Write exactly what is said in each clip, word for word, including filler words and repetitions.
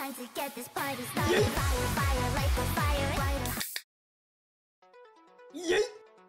time to get this party started. Fire, fire, light the fire, light a Yeet!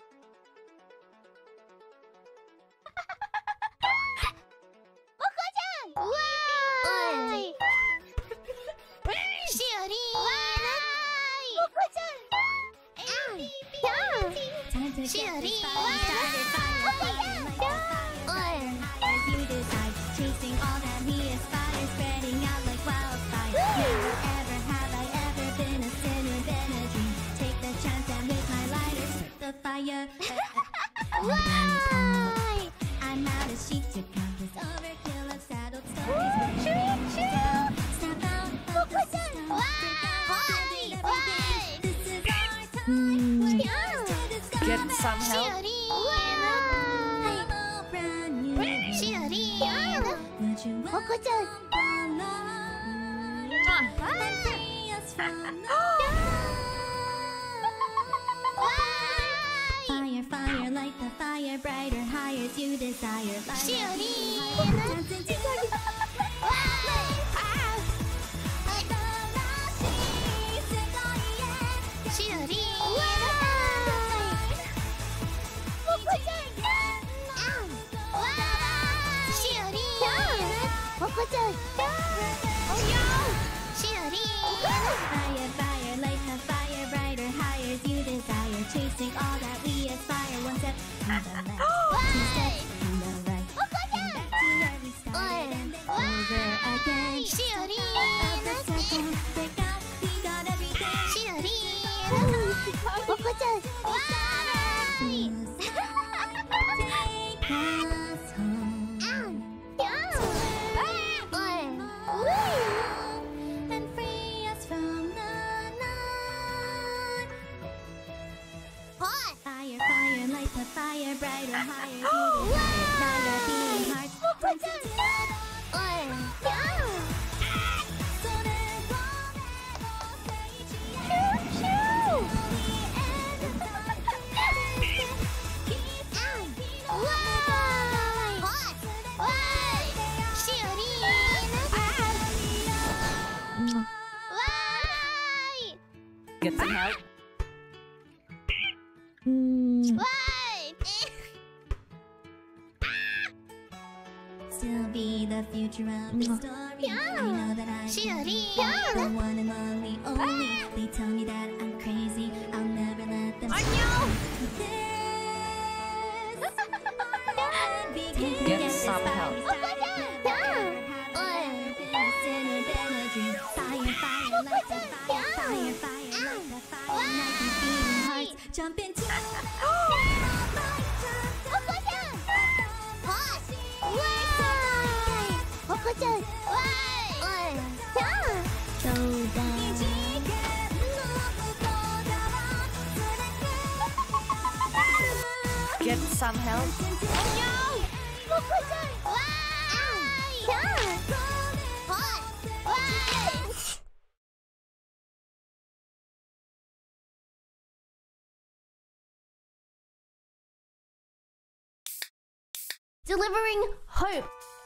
chasing all that we aspire, spreading out like wildfire. Never ever have I ever been a sinner, been a dream. Take the chance and with my lighter start the fire. Why? I'm out of sheep to count this overkill of saddled stories. Down, step out of the system. Why? Why? This is our time. We're young to discover. Get some help. Fire, fire, light the fire brighter, higher to desire. Dancing to Fire, fire, light the fire brighter, higher as you desire. Chasing all that we aspire. One step on the left, two steps on the right. And back to where we started and then over again. Of the second, they got, we got everything. Take us home. Fire, fire, light the fire brighter, higher to desire. Now your beating hearts turns into Get some help. Still be the future of the story. I know that I can be the one and only, only. They tell me that I'm crazy. I'll never let them. Get some help. Fire, fire, light the fire. Fire, fire, light the fire. Night and beating hearts jump into Get some help. Delivering hope.